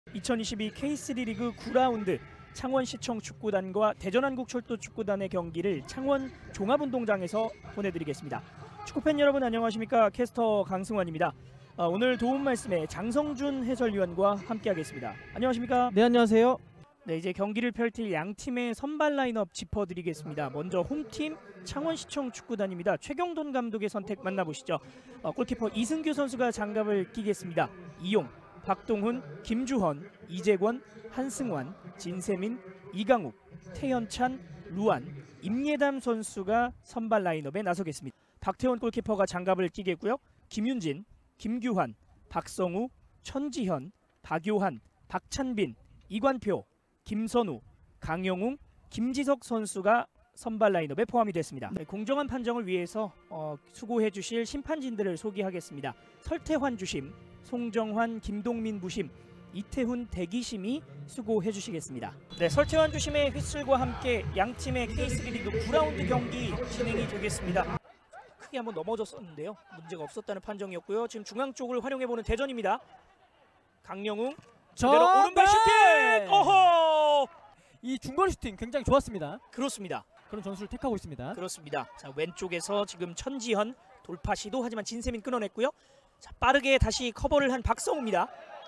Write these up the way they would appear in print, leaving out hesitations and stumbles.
2022 K3 리그 9라운드 창원시청 축구단과 대전한국철도 축구단의 경기를 창원 종합운동장에서 보내드리겠습니다. 축구팬 여러분 안녕하십니까? 캐스터 강승환입니다. 오늘 도움 말씀에 장성준 해설위원과 함께하겠습니다. 안녕하십니까? 네, 안녕하세요. 네, 이제 경기를 펼칠 양 팀의 선발 라인업 짚어드리겠습니다. 먼저 홈팀 창원시청 축구단입니다. 최경돈 감독의 선택 만나보시죠. 골키퍼 이승규 선수가 장갑을 끼겠습니다. 이용, 박동훈, 김주헌, 이재권, 한승환, 진세민, 이강욱, 태연찬, 루안, 임예담 선수가 선발 라인업에 나서겠습니다. 박태원 골키퍼가 장갑을 끼겠고요. 김윤진, 김규환, 박성우, 천지현, 박요한, 박찬빈, 이관표, 김선우, 강영웅, 김지석 선수가 선발 라인업에 포함이 됐습니다. 네, 공정한 판정을 위해서 수고해 주실 심판진들을 소개하겠습니다. 설태환 주심, 송정환, 김동민 부심, 이태훈 대기심이 수고해 주시겠습니다. 네, 설태환 주심의 휘슬과 함께 양 팀의 K3 리그 9라운드 경기 진행이 되겠습니다. 크게 한번 넘어졌었는데요. 문제가 없었다는 판정이었고요. 지금 중앙 쪽을 활용해보는 대전입니다. 강영웅 그대로 오른발 슈팅! 어허! 이 중거리 슈팅 굉장히 좋았습니다. 그렇습니다. 그런 전술을 택하고 있습니다. 그렇습니다. 자, 왼쪽에서 지금 천지현 돌파 시도 하지만 진세민 끊어냈고요. 자, 빠르게 다시 커버를 한 박성우입니다.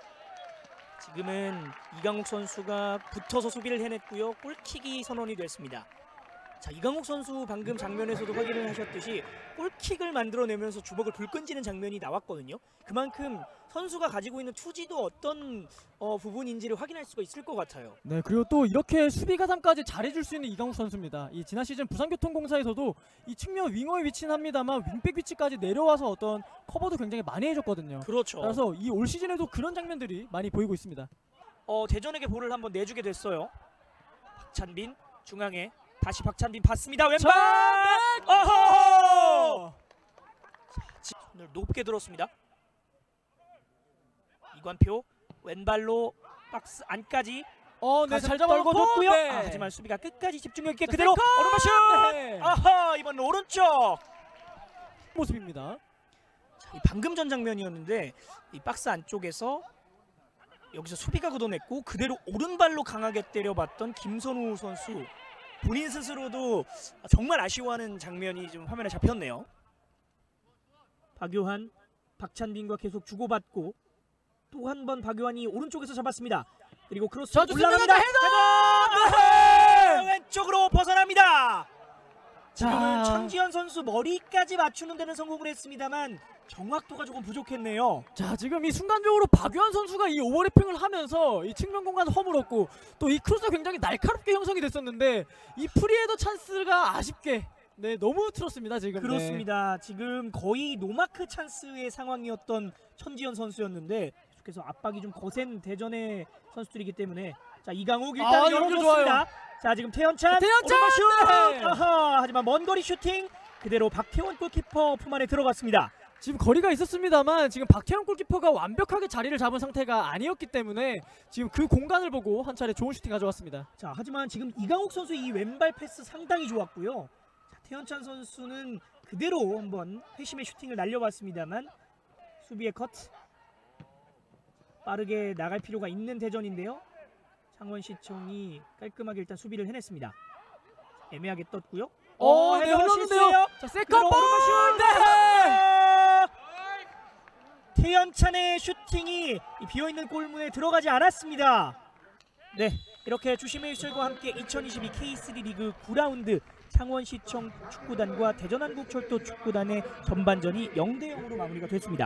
지금은 이강욱 선수가 붙어서 수비를 해냈고요. 골킥이 선언이 됐습니다. 자, 이강욱 선수 방금 장면에서도 확인을 하셨듯이 골킥을 만들어내면서 주먹을 불끈지는 장면이 나왔거든요. 그만큼 선수가 가지고 있는 투지도 어떤 부분인지를 확인할 수가 있을 것 같아요. 네, 그리고 또 이렇게 수비 가담까지 잘해줄 수 있는 이강욱 선수입니다. 이 지난 시즌 부산교통공사에서도 이 측면 윙어에 위치는 합니다만 윙백 위치까지 내려와서 어떤 커버도 굉장히 많이 해줬거든요. 그렇죠. 그래서 이 올 시즌에도 그런 장면들이 많이 보이고 있습니다. 대전에게 볼을 한번 내주게 됐어요. 박찬빈 중앙에 다시 박찬빈 봤습니다. 왼발! 어허! 자, 손을 높게 들었습니다. 이관표 왼발로 박스 안까지 네, 잘 잡아놓고 줬고요. 네. 하지만 수비가 끝까지 집중력 있게 그대로 오른발 슛! 네. 아하, 이번 오른쪽 모습입니다. 자, 방금 전 장면이었는데 이 박스 안쪽에서 여기서 수비가 걷어냈고 그대로 오른발로 강하게 때려봤던 김선우 선수, 본인 스스로도 정말 아쉬워하는 장면이 좀 화면에 잡혔네요. 박요한, 박찬빈과 계속 주고받고 또 한 번 박요한이 오른쪽에서 잡았습니다. 그리고 크로스 올라갑니다. 헤더! 왼쪽으로 벗어납니다. 지금은 천지현 선수 머리까지 맞추는 데는 성공을 했습니다만 정확도가 조금 부족했네요. 자, 지금 이 순간적으로 박유한 선수가 이 오버래핑을 하면서 이 측면 공간 허물었고 또 이 크로스가 굉장히 날카롭게 형성이 됐었는데 이 프리헤더 찬스가 아쉽게 너무 틀었습니다. 지금. 그렇습니다. 지금 거의 노마크 찬스의 상황이었던 천지현 선수였는데 계속해서 압박이 좀 거센 대전의 선수들이기 때문에 자, 이강욱 일단 열어줬습니다. 자, 지금 태연찬 오른발 슛! 네. 아하, 하지만 먼거리 슈팅 그대로 박태원 골키퍼 품 안에 들어갔습니다. 지금 거리가 있었습니다만 지금 박태영 골키퍼가 완벽하게 자리를 잡은 상태가 아니었기 때문에 지금 그 공간을 보고 한 차례 좋은 슈팅 가져왔습니다. 자, 하지만 지금 이강욱 선수의 이 왼발 패스 상당히 좋았고요. 자, 태연찬 선수는 그대로 한번 회심의 슈팅을 날려봤습니다만 수비의 컷 빠르게 나갈 필요가 있는 대전인데요. 창원시청이 깔끔하게 일단 수비를 해냈습니다. 애매하게 떴고요. 네, 흘렀는데요. 자, 세컨 볼! 태연찬의 슈팅이 비어있는 골문에 들어가지 않았습니다. 네, 이렇게 주심의 휘슬과 함께 2022 K3 리그 9라운드 창원시청 축구단과 대전한국철도 축구단의 전반전이 0대0으로 마무리가 됐습니다.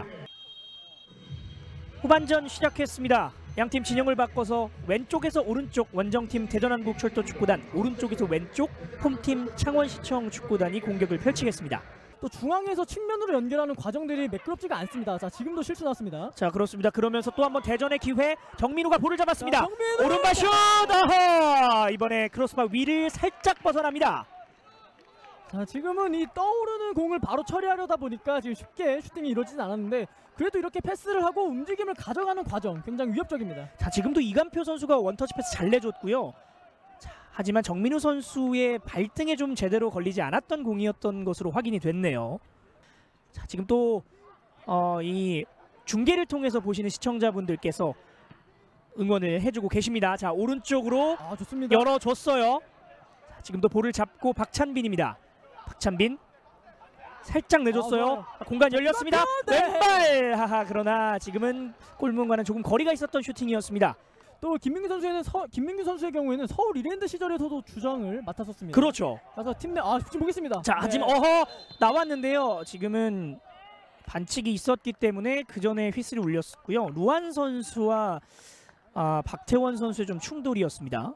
후반전 시작했습니다. 양팀 진영을 바꿔서 왼쪽에서 오른쪽 원정팀 대전한국철도 축구단, 오른쪽에서 왼쪽 홈팀 창원시청 축구단이 공격을 펼치겠습니다. 또 중앙에서 측면으로 연결하는 과정들이 매끄럽지가 않습니다. 자, 지금도 실수 났습니다. 자, 그렇습니다. 그러면서 또 한번 대전의 기회, 정민우가 볼을 잡았습니다. 자, 오른발 슛! 아하! 이번에 크로스바 위를 살짝 벗어납니다. 자, 지금은 이 떠오르는 공을 바로 처리하려다 보니까 지금 쉽게 슈팅이 이루어지진 않았는데 그래도 이렇게 패스를 하고 움직임을 가져가는 과정 굉장히 위협적입니다. 자, 지금도 이관표 선수가 원터치 패스 잘 내줬고요. 자, 하지만 정민우 선수의 발등에 좀 제대로 걸리지 않았던 공이었던 것으로 확인이 됐네요. 자, 지금 또 이 중계를 통해서 보시는 시청자분들께서 응원을 해주고 계십니다. 자, 오른쪽으로 아, 좋습니다. 열어줬어요. 자, 지금도 볼을 잡고 박찬빈입니다. 박찬빈 살짝 내줬어요. 공간 열렸습니다. 네. 왼발 하하. 그러나 지금은 골문과는 조금 거리가 있었던 슈팅이었습니다. 또 김민규 선수의 경우에는 서울 이랜드 시절에서도 주장을 맡았었습니다. 그렇죠. 그래서 팀 내 지금 보겠습니다. 자, 네. 하지만 나왔는데요. 지금은 반칙이 있었기 때문에 그 전에 휘슬이 울렸고요. 루안 선수와 박태원 선수의 좀 충돌이었습니다.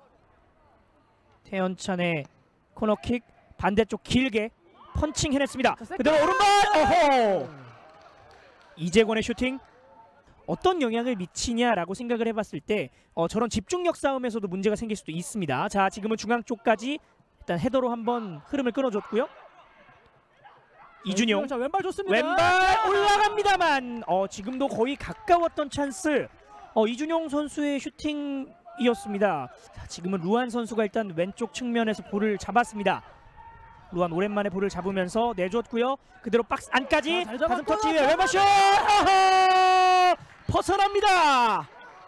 태연찬의 코너킥 반대쪽 길게 펀칭 해냈습니다. 그대로 오른발. 어허. 이재권의 슈팅 어떤 영향을 미치냐라고 생각을 해봤을 때 저런 집중력 싸움에서도 문제가 생길 수도 있습니다. 자, 지금은 중앙 쪽까지 일단 헤더로 한번 흐름을 끊어줬고요. 이준용 자, 왼발 좋습니다. 왼발 올라갑니다만 지금도 거의 가까웠던 찬스. 이준용 선수의 슈팅이었습니다. 자, 지금은 루안 선수가 일단 왼쪽 측면에서 볼을 잡았습니다. 루안 오랜만에 볼을 잡으면서 내줬고요. 그대로 박스 안까지 잘 가슴 잡았고, 터치 왼발 슛. 어허! 벗어납니다.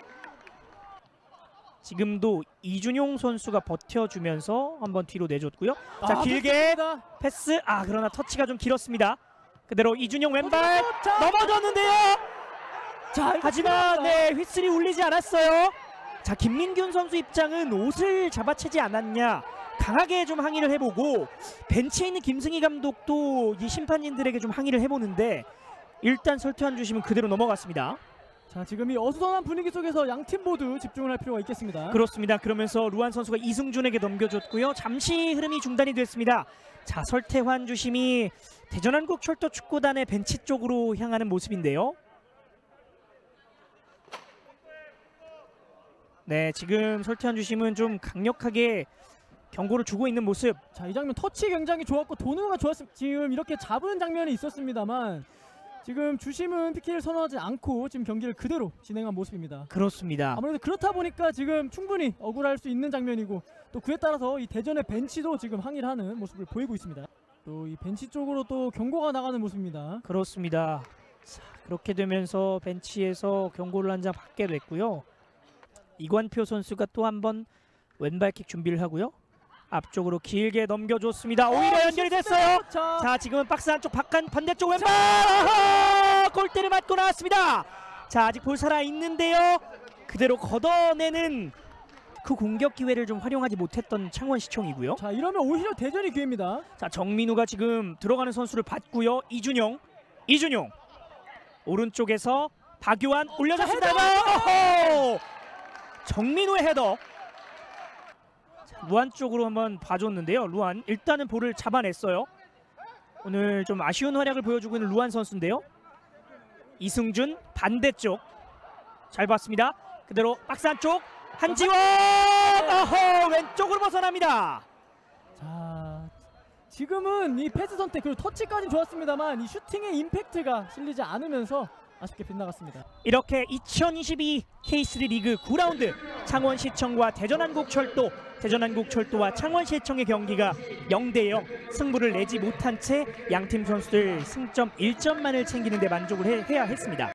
지금도 이준용 선수가 버텨주면서 한번 뒤로 내줬고요. 자, 길게 좋습니다. 패스. 그러나 터치가 좀 길었습니다. 그대로 이준용 왼발 자, 넘어졌는데요. 자, 하지만 휘슬이 울리지 않았어요. 자, 김민균 선수 입장은 옷을 잡아채지 않았냐 강하게 좀 항의를 해보고, 벤치에 있는 김승희 감독도 이 심판진들에게 좀 항의를 해보는데 일단 설태환 주심은 그대로 넘어갔습니다. 자, 지금 이 어수선한 분위기 속에서 양 팀 모두 집중을 할 필요가 있겠습니다. 그렇습니다. 그러면서 루안 선수가 이승준에게 넘겨줬고요. 잠시 흐름이 중단이 됐습니다. 자, 설태환 주심이 대전한국철도 축구단의 벤치 쪽으로 향하는 모습인데요. 네, 지금 설태환 주심은 좀 강력하게 경고를 주고 있는 모습. 자, 이 장면 터치 굉장히 좋았고 도누가 좋았습니다. 지금 이렇게 잡은 장면이 있었습니다만 지금 주심은 PK를 선언하지 않고 지금 경기를 그대로 진행한 모습입니다. 그렇습니다. 아무래도 그렇다 보니까 지금 충분히 억울할 수 있는 장면이고, 또 그에 따라서 이 대전의 벤치도 지금 항의를 하는 모습을 보이고 있습니다. 또 이 벤치 쪽으로 또 경고가 나가는 모습입니다. 그렇습니다. 자, 그렇게 되면서 벤치에서 경고를 한 장 받게 됐고요. 이관표 선수가 또 한 번 왼발킥 준비를 하고요. 앞쪽으로 길게 넘겨줬습니다. 오히려 연결이 됐어요. 자, 지금은 박스 안쪽 반대쪽 왼발 골대를 맞고 나왔습니다. 자, 아직 볼 살아 있는데요. 그대로 걷어내는 그 공격 기회를 좀 활용하지 못했던 창원시청이고요. 자, 이러면 오히려 대전이 기회입니다. 자, 정민우가 지금 들어가는 선수를 봤고요. 이준용 오른쪽에서 박유한 올려줬습니다. 어허! 정민우의 헤더. 루안 쪽으로 한번 봐줬는데요. 루안 일단은 볼을 잡아냈어요. 오늘 좀 아쉬운 활약을 보여주고 있는 루안 선수인데요. 이승준 반대쪽 잘 봤습니다. 그대로 박스 안쪽 한지원 왼쪽으로 벗어납니다. 자, 지금은 이 패스 선택 그리고 터치까지는 좋았습니다만 이 슈팅의 임팩트가 실리지 않으면서 아쉽게 빗나갔습니다. 이렇게 2022 K3 리그 9라운드 창원시청과 대전한국철도와 창원시청의 경기가 0대0 승부를 내지 못한 채 양팀 선수들 승점 1점만을 챙기는 데 만족을 해야 했습니다.